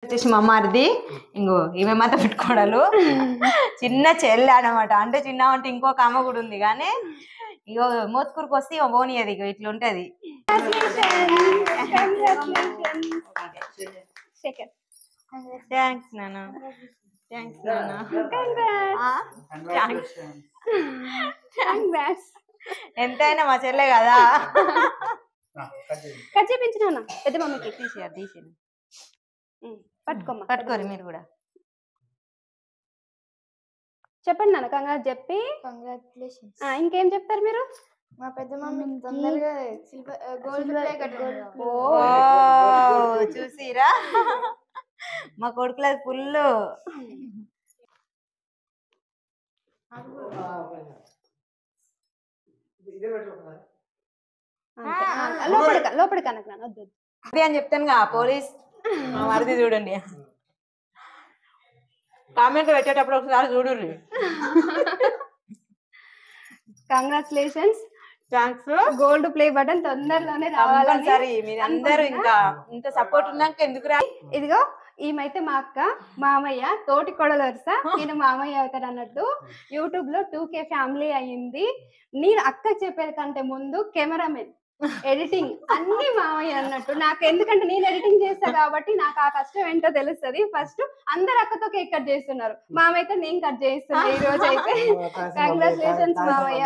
వచ్చేసి మా మరిది ఇంకో ఈమె మాత పెట్టుకోవడాలు చిన్న చెల్లె అనమాట. అంటే చిన్న అంటే ఇంకొక అమ్మ కూడా ఉంది కానీ ఇగో మోత్కూరుకు వస్తే ఇగో పోనీయది ఇగో ఇట్లా ఉంటది. థ్యాంక్స్ నాన్న, థ్యాంక్స్ నాన్న. ఎంతైనా మా చెల్లె కదా. కట్ చేయించిన పెద్ద మమ్మీకి తీసి పట్టుకోమ్మా, పట్టుకోరు మీరు కూడా. చెప్పండి నాన్న కంగ్రాట్ చెప్పి. కంగ్రాచులేషన్స్. ఇంకేం చెప్తారు మీరు? మా పెద్ద మమ్మీ తొందరగా గోల్డ్ ప్లే కట్టారు. ఓ చూసిరా మా కొడుకులది ఫుల్. లోపలికి అనకు నాన్న, వద్దు అది అని చెప్తాను కా పోలీస్. మా మరిది చూడండి, కామెంట్ పెట్టేటప్పుడు ఒకసారి చూడండి. Congratulations, thanks. Gold play button తొందరలోనే రావాలి. సరే మీరందరూ ఇంకా ఇంత సపోర్ట్ ఉన్నాక ఎందుకు రా. ఇదిగో ఈమైతే మా అక్క, మామయ్య తోటి కొడలు వరుస, నేను మామయ్య అవుతాడు అన్నట్టు. యూట్యూబ్ లో 2K ఫ్యామిలీ అయ్యింది. నేను అక్క చెప్పేది కంటే ముందు కెమెరామెన్, ఎడిటింగ్ అన్ని మామయ్య అన్నట్టు. నాకు ఎందుకంటే నేను ఎడిటింగ్ చేస్తా కాబట్టి నాకు ఆ కష్టం ఏంటో తెలుస్తుంది. ఫస్ట్ అందరు అక్కతో కేక్ కట్ చేస్తున్నారు, మామయ్యతో నేను కట్ చేస్తున్నా ఈ రోజు అయితే. కంగ్రాచులేషన్స్ మామయ్య.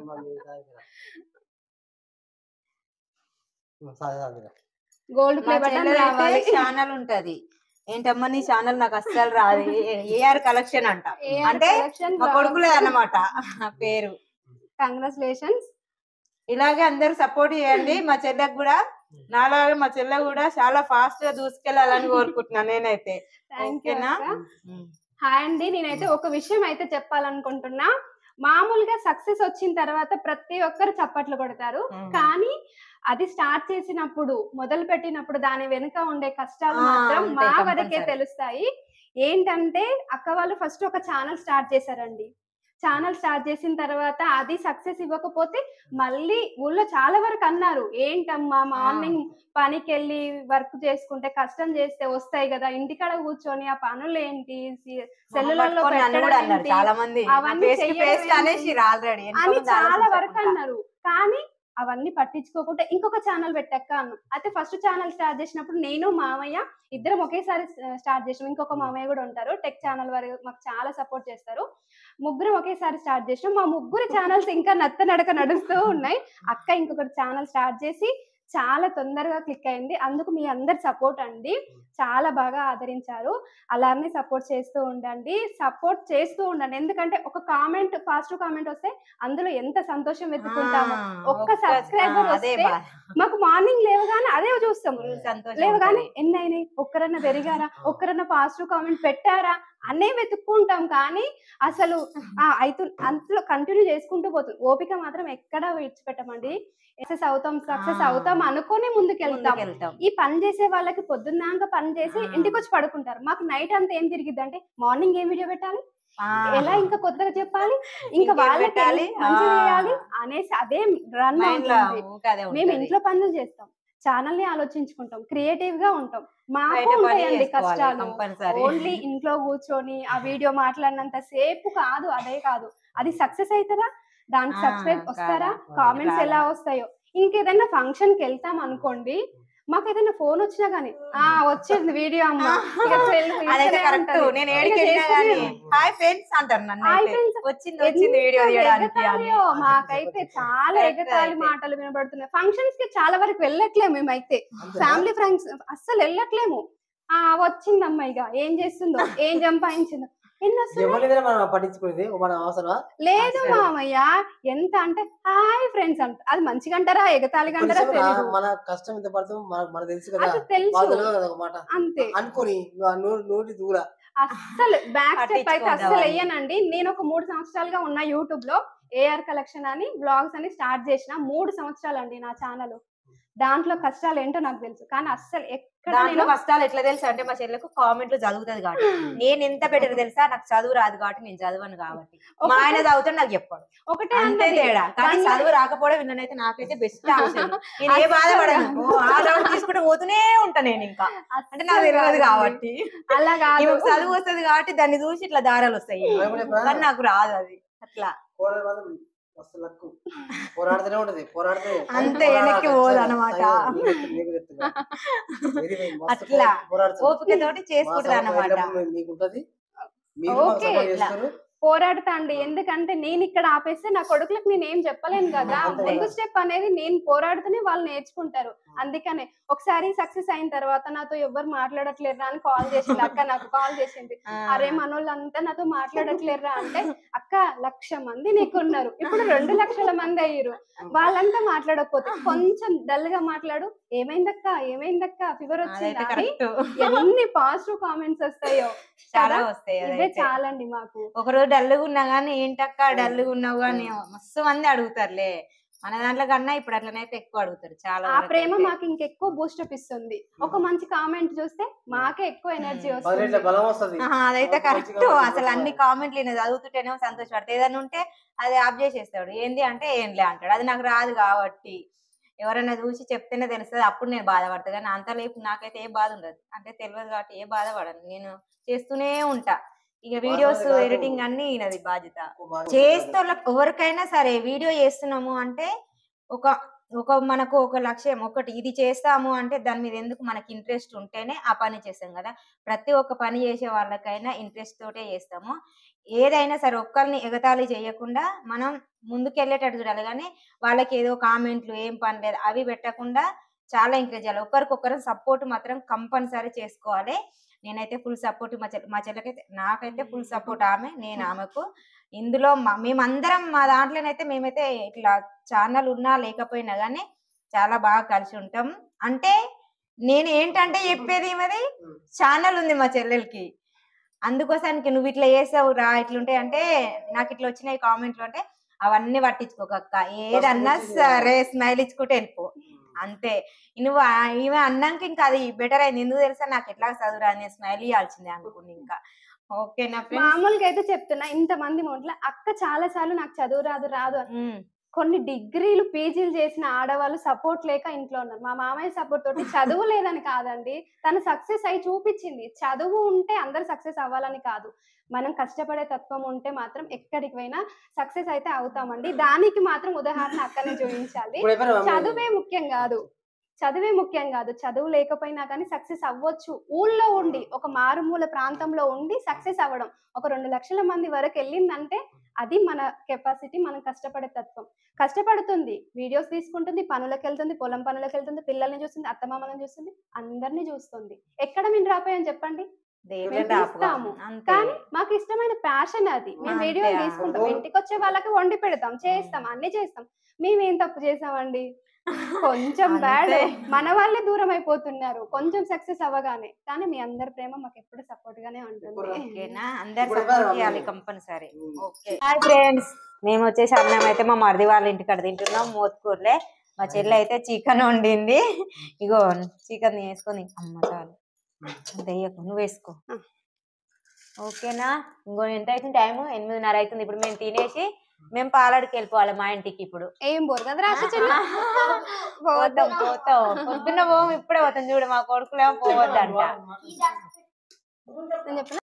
గోల్డ్ ప్లే బటన్ రావాలి. ఛానల్ ఉంటది. ఏంటమ్మా నీ ఛానల్? నాకు అస్సలు రాదు. ఏఆర్ కలెక్షన్ అంట, అంటే మా కొడుకులే అన్నమాట పేరు. కంగ్రాచులేషన్స్. ఇలాగే అందరు సపోర్ట్ చేయండి మా చెల్లెకి కూడా. నాలాగే మా చెల్లె కూడా చాలా ఫాస్ట్ గా దూసుకెళ్ళాలని కోరుకుంటున్నాను నేనైతే. ఓకేనా? హాయ్ అండి, నేనైతే ఒక విషయం అయితే చెప్పాలనుకుంటున్నా. మామూలుగా సక్సెస్ వచ్చిన తర్వాత ప్రతి ఒక్కరు చప్పట్లు కొడతారు, కానీ అది స్టార్ట్ చేసినప్పుడు, మొదలు పెట్టినప్పుడు దాని వెనుక ఉండే కష్టాలు మాత్రం మా వరకే తెలుస్తాయి. ఏంటంటే అక్క వాళ్ళు ఫస్ట్ ఒక ఛానల్ స్టార్ట్ చేశారండి. ఛానల్ స్టార్ట్ చేసిన తర్వాత అది సక్సెస్ ఇవ్వకపోతే మళ్ళీ ఊళ్ళో చాలా వరకు అన్నారు, ఏంటమ్మా మార్నింగ్ పనికి వెళ్ళి వర్క్ చేసుకుంటే కష్టం చేస్తే వస్తాయి కదా, ఇంటికాడ కూర్చొని ఆ పనులు ఏంటి, సెల్లులలో అవన్నీ అని చాలా వరకు అన్నారు. కానీ అవన్నీ పట్టించుకోకుండా ఇంకొక ఛానల్ పెట్టక్క అన్నాం. అయితే ఫస్ట్ ఛానల్ స్టార్ట్ చేసినప్పుడు నేను మామయ్య ఇద్దరం ఒకేసారి స్టార్ట్ చేసినాం. ఇంకొక మామయ్య కూడా ఉంటారు, టెక్ ఛానల్ వారు మాకు చాలా సపోర్ట్ చేస్తారు. ముగ్గురం ఒకేసారి స్టార్ట్ చేసినాం. మా ముగ్గురు ఛానల్స్ ఇంకా నడక నడుస్తూ ఉన్నాయి. అక్క ఇంకొకటి ఛానల్ స్టార్ట్ చేసి చాలా తొందరగా క్లిక్ అయింది. అందుకు మీ అందరి సపోర్ట్ అండి, చాలా బాగా ఆదరించారు. అలానే సపోర్ట్ చేస్తూ ఉండండి, ఎందుకంటే ఒక కామెంట్, పాజిటివ్ కామెంట్ వస్తే అందులో ఎంత సంతోషం వెతుకుంటామో. ఒక్క సబ్స్క్రైబర్ వస్తే మాకు మార్నింగ్ లేవగానే అదే చూస్తాము, లేవగానే ఎన్ని అయినాయి, ఒక్కరన్నా పెరిగారా, ఒక్కరన్నా పాజిటివ్ కామెంట్ పెట్టారా అనే వెతుక్కుంటాం. కానీ అసలు అందులో కంటిన్యూ చేసుకుంటూ పోతుంది. ఓపిక మాత్రం ఎక్కడా విడిచిపెట్టమండి. సక్సెస్ అవుతాం అనుకుని ముందుకెళ్తాం. ఈ పని చేసే వాళ్ళకి పొద్దున్నాక పని చేసి ఇంటికి వచ్చి పడుకుంటారు. మాకు నైట్ అంతా ఏం తిరిగిద్ది అంటే మార్నింగ్ ఏం వీడియో పెట్టాలి, ఎలా ఇంకా కొత్తగా చెప్పాలి, ఇంకా వాళ్ళకి మంచి చేయాలి అనేసి అదే రన్ అవుతుంది. మేము ఇంట్లో పనులు చేస్తాం, ఛానల్ ని ఆలోచించుకుంటాం, క్రియేటివ్ గా ఉంటాం. మాకు ఉంటాయండి కష్టాలు. ఓన్లీ ఇంట్లో కూర్చొని ఆ వీడియో మాట్లాడినంత సేపు కాదు, అదే కాదు. అది సక్సెస్ అవుతారా, దానికి సబ్స్క్రైబ్ వస్తారా, కామెంట్స్ ఎలా వస్తాయో. ఇంకేదైనా ఫంక్షన్ కి వెళ్తాం అనుకోండి, మాకు ఏదైనా ఫోన్ వచ్చినా గానీ వచ్చింది వీడియో అమ్మ మాకైతే చాలా ఎగతాళి మాటలు వినబడుతున్నాయి. ఫంక్షన్స్ కి చాలా వరకు వెళ్ళట్లేము మేమైతే, ఫ్యామిలీ ఫ్రెండ్స్ అస్సలు వెళ్ళట్లేము. వచ్చిందమ్మా ఇక ఏం చేస్తుందో, ఏం సంపాదించిందో లేదు మామయ్య. ఎంత అంటే హాయ్ ఫ్రెండ్స్ అంట, అది మంచిగా అంటారా ఎగతాళిగా అంటారా అంతే. అస్సలు బ్యాక్ స్టెప్ అయితే అస్సలు వెయ్యనండి. నేను ఒక 3 సంవత్సరాలుగా ఉన్న యూట్యూబ్ లో ఏఆర్ కలెక్షన్ అని బ్లాగ్స్ అని స్టార్ట్ చేసిన. 3 సంవత్సరాలు అండి నా ఛానల్. దాంట్లో కష్టాలు ఏంటో నాకు తెలుసు, కానీ అస్సలు దాంట్లో కష్టాలు ఎట్లా తెలుసా అంటే మా చెల్లెకు కామెంట్లు చదువుతుంది కాబట్టి నేను ఎంత బెటర్ తెలుసా నాకు చదువు రాదు కాబట్టి నేను చదవను కాబట్టి మా ఆయన చదువుతాడు నాకు చెప్పాడు ఒకటే అంతే తేడా కానీ చదువు రాకపోవడం విన్ననైతే నాకైతే బెస్ట్ ఆప్షన్ నేను ఏ బాధపడను ఆ డౌట్ తీసుకుంటే పోతూనే ఉంటా నేను ఇంకా అంటే నాకు తెలియదు కాబట్టి అలా కాదు చదువు వస్తుంది కాబట్టి దాన్ని చూసి ఇట్లా దారాలు వస్తాయి కానీ నాకు రాదు అది అట్లా పోరాడుతూనే ఉంటది పోరాడితే అంతే వెనక్కి పోదు అనమాట అట్లా ఓపిక తోటి చేసుకుంటది అనమాట మీకుంటది ఓకే పోరాడతా అండి ఎందుకంటే నేను ఇక్కడ ఆపేస్తే నా కొడుకులకు నేను ఏం చెప్పలేను కదా ముందు స్టెప్ అనేది నేను పోరాడుతూనే వాళ్ళు నేర్చుకుంటారు అందుకనే ఒకసారి సక్సెస్ అయిన తర్వాత నాతో ఎవరు మాట్లాడట్లేరా అని కాల్ చేసింది అక్క నాకు కాల్ చేసింది అరే మనోళ్ళంతా నాతో మాట్లాడట్లేరా అంటే అక్క 1,00,000 మంది నీకున్నారు ఇప్పుడు 2 లక్షల మంది అయ్యారు వాళ్ళంతా మాట్లాడకపోతే కొంచెం డల్ గా మాట్లాడు ఏమైందక్క ఫీవర్ వచ్చింది ఎన్ని పాజిటివ్ కామెంట్స్ వస్తాయో చాలా వస్తాయి ఇవే చాలండి మాకు ఒకరోజు డల్లుగా ఉన్నా గానీ ఏంటక్క డల్లుగా ఉన్నావు గానీ మస్తు మంది అడుగుతారులే మన దాంట్లో కన్నా ఇప్పుడు అట్లనైతే ఎక్కువ అడుగుతారు చాలా ఆ ప్రేమ మాకు ఇంకెక్కువ బూస్టప్ ఇస్తుంది ఒక మంచి కామెంట్ చూస్తే మాకే ఎక్కువ ఎనర్జీ వస్తుంది అదైతే కరెక్ట్ అసలు అన్ని కామెంట్లు నేను చదువుతుంటేనే సంతోషపడతా ఏదైనా ఉంటే అది ఆఫ్ చేసేస్తాడు ఏంది అంటే ఏంలే అంటాడు అది నాకు రాదు కాబట్టి ఎవరైనా చూసి చెప్తేనే తెలుస్తుంది అప్పుడు నేను బాధపడతా కానీ అంతలేపు నాకైతే ఏ బాధ ఉండదు అంటే తెలియదు కాబట్టి ఏ బాధపడను నేను చేస్తూనే ఉంటా ఇక వీడియోస్ ఎడిటింగ్ అన్ని ఈయనది బాధ్యత చేస్తే ఎవరికైనా సరే వీడియో చేస్తున్నాము అంటే ఒక మనకు ఒక లక్ష్యం ఒకటి ఇది చేస్తాము అంటే దాని మీద ఎందుకు మనకి ఇంట్రెస్ట్ ఉంటేనే ఆ పని చేస్తాం కదా ప్రతి ఒక్క పని చేసే వాళ్ళకైనా ఇంట్రెస్ట్ తోటే చేస్తాము ఏదైనా సరే ఒక్కరిని ఎగతాళి చేయకుండా మనం ముందుకెళ్ళేటట్టు చూడాలి కానీ వాళ్ళకి ఏదో కామెంట్లు ఏం పని లేదు అవి పెట్టకుండా చాలా ఎంకరేజ్ చేయాలి ఒకరికొకరు సపోర్ట్ మాత్రం కంపల్సరీ చేసుకోవాలి నేనైతే ఫుల్ సపోర్ట్ మా చెల్లెకైతే నాకైతే ఫుల్ సపోర్ట్ ఆమె నేను ఆమెకు ఇందులో మేమందరం మా దాంట్లోనైతే మేమైతే ఇట్లా ఛానల్ ఉన్నా లేకపోయినా కానీ చాలా బాగా కలిసి ఉంటాం అంటే నేను ఏంటంటే చెప్పేది మరి ఛానల్ ఉంది మా చెల్లెలకి అందుకోసానికి నువ్వు ఇట్లా చేసావు రా ఇట్లుంటాయి అంటే నాకు ఇట్లా వచ్చినాయి కామెంట్లు అంటే అవన్నీ పట్టించుకోకక్క ఏదన్నా సరే స్మైల్ ఇచ్చుకుంటే వెళ్ళిపో అంతే నువ్వు ఈమె అన్నాక ఇంకా అది బెటర్ అయింది ఎందుకు తెలుసా నాకు ఎట్లా చదువురా అని స్మైల్ ఇవ్వాల్సిందే అనుకుంది ఇంకా ఓకేనా మామూలుగా అయితే చెప్తున్నా ఇంతమంది మొదల అక్క చాలా సార్లు నాకు చదువు రాదు కొన్ని డిగ్రీలు పీజీలు చేసిన ఆడవాళ్ళు సపోర్ట్ లేక ఇంట్లో ఉన్నారు మా మామయ్య సపోర్ట్ తోటి చదువు లేదని కాదండి తను సక్సెస్ అయి చూపించింది చదువు ఉంటే అందరు సక్సెస్ అవ్వాలని కాదు మనం కష్టపడే తత్వం ఉంటే మాత్రం ఎక్కడికి పోయినా సక్సెస్ అయితే అవుతామండి దానికి మాత్రం ఉదాహరణ అక్కనే చూపించాలి చదువే ముఖ్యం కాదు చదువు లేకపోయినా కానీ సక్సెస్ అవ్వచ్చు ఊళ్ళో ఉండి ఒక మారుమూల ప్రాంతంలో ఉండి సక్సెస్ అవ్వడం ఒక 2 లక్షల మంది వరకు వెళ్ళిందంటే అది మన కెపాసిటీ మనం కష్టపడే తత్వం కష్టపడుతుంది వీడియోస్ తీసుకుంటుంది పనులకు వెళ్తుంది పొలం పనులకు వెళ్తుంది పిల్లల్ని చూస్తుంది అత్తమామలను చూస్తుంది అందరినీ చూస్తుంది ఎక్కడ మేము రాపోయాం చెప్పండి చూస్తాము కానీ మాకు ఇష్టమైన ప్యాషన్ అది మేము వీడియోలు తీసుకుంటాం ఇంటికి వచ్చే వాళ్ళకి వండి పెడతాం చేస్తాం అన్ని చేస్తాం మేమేం తప్పు చేసామండి కొంచెం బ్యాడ్ మన వాళ్ళే దూరం అయిపోతున్నారు కొంచెం సక్సెస్ అవ్వగానే కానీ మీ అందరి ప్రేమ మాకు ఎప్పుడు సపోర్ట్ గానే ఉంటుంది కంపల్సరీ హాయ్ ఫ్రెండ్స్ మేము వచ్చేసి అన్నం అయితే మా మరిది వాళ్ళ ఇంటికాడ తింటున్నాం మోత్కూర్లే మా చెల్లి అయితే చికెన్ వండింది ఇగో చికెన్ వేసుకొని అమ్మ చాలు దయ్యకు నువ్వు వేసుకో ఓకేనా ఇంకో ఎంత అవుతుంది టైము 8:30 అవుతుంది ఇప్పుడు మేము తినేసి మేము పాలడికి వెళ్ళిపోవాలి మా ఇంటికి ఇప్పుడు ఏం బోరు కదా పోతాం పొద్దున్న పోము ఇప్పుడే పోతాం చూడు మా కొడుకులేమో పోవద్దంట